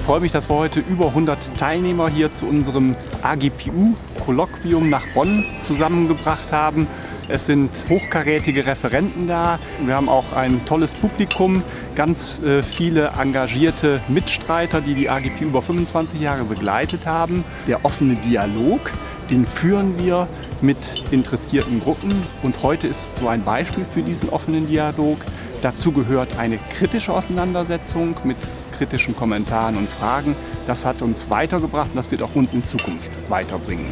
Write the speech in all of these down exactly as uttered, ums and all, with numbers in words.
freue mich, dass wir heute über hundert Teilnehmer hier zu unserem A G P U-Kolloquium nach Bonn zusammengebracht haben. Es sind hochkarätige Referenten da. Wir haben auch ein tolles Publikum, ganz äh, viele engagierte Mitstreiter, die die A G P U über fünfundzwanzig Jahre begleitet haben. Der offene Dialog, den führen wir mit interessierten Gruppen. Und heute ist so ein Beispiel für diesen offenen Dialog. Dazu gehört eine kritische Auseinandersetzung mit kritischen Kommentaren und Fragen. Das hat uns weitergebracht und das wird auch uns in Zukunft weiterbringen.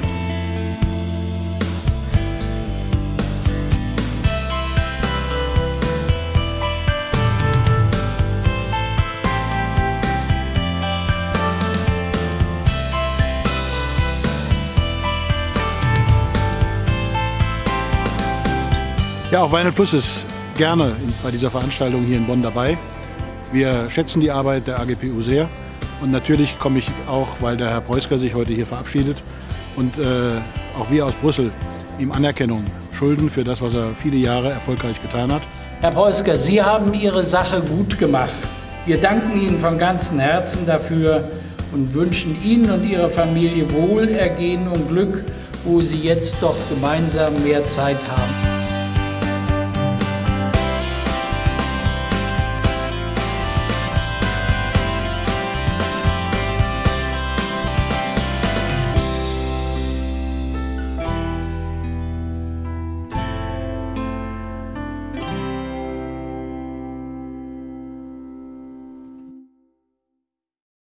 Ja, auch Vinyl Plus ist gerne bei dieser Veranstaltung hier in Bonn dabei. Wir schätzen die Arbeit der A G P U sehr und natürlich komme ich auch, weil der Herr Preusker sich heute hier verabschiedet und äh, auch wir aus Brüssel ihm Anerkennung schulden für das, was er viele Jahre erfolgreich getan hat. Herr Preusker, Sie haben Ihre Sache gut gemacht. Wir danken Ihnen von ganzem Herzen dafür und wünschen Ihnen und Ihrer Familie Wohlergehen und Glück, wo Sie jetzt doch gemeinsam mehr Zeit haben.